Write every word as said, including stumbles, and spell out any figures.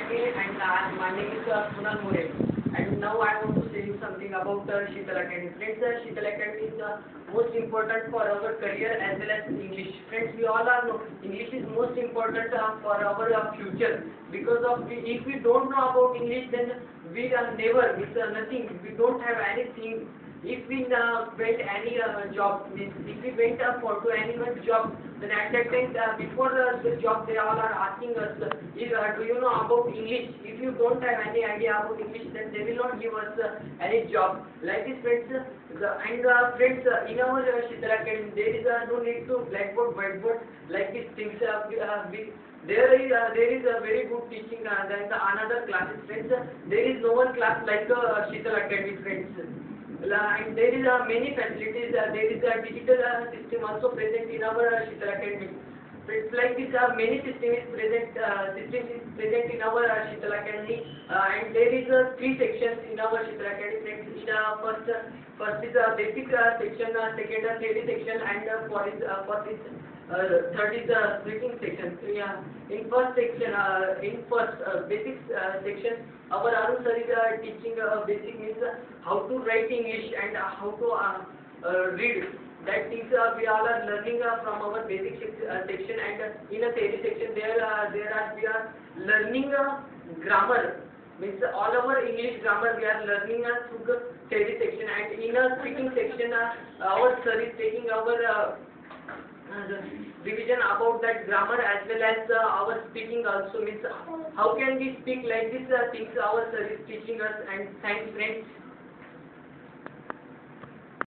Okay, and uh, my name is uh, Kunal More, and now I want to say you something about uh, Sheetal Academy. Friends, uh, Sheetal Academy is uh, most important for our career as well as English. Friends, we all are know English is most important uh, for our uh, future, because of we, if we don't know about English, then we are never, it's uh, nothing. We don't have anything. If we uh, went any uh, job, means if we went uh, for to anyone's job, then at that time uh, before uh, the job they all are asking us, uh, is, uh, do you know about English? If you don't have any idea about English, then they will not give us uh, any job. Like this, friends, uh, the, and uh, friends, uh, in our uh, Sheetal Academy, there is uh, no need to blackboard, whiteboard, like these things. Uh, we, uh, we, there is uh, there is a very good teaching uh, than the another classes, friends. Uh, there is no one class like uh, Sheetal Academy, friends. La- and there is uh, many facilities. Uh, there is a digital uh, system also present in our uh, Sheetal Academy. It's like this. Uh, many system is present. Uh, system is present in our uh, Sheetal Academy, uh, and there is uh, three sections in our Sheetal Academy. In uh, first, uh, first is a basic uh, section, uh, second uh, theory section, and uh, fourth is uh, fourth is uh, third is uh, speaking section. So, yeah, in first section, uh, in first uh, basic uh, section, our Arun sir is uh, teaching uh, basic means uh, how to write English and uh, how to uh, uh, read. That things uh, we all are learning uh, from our basic uh, section, and uh, in a theory section there uh, there are we are learning uh, grammar. Means uh, all our English grammar we are learning uh, through the theory section, and in a speaking section uh, our sir is taking our uh, uh, revision about that grammar as well as uh, our speaking also, means uh, how can we speak like this uh, things our sir is teaching us. And thanks, friends.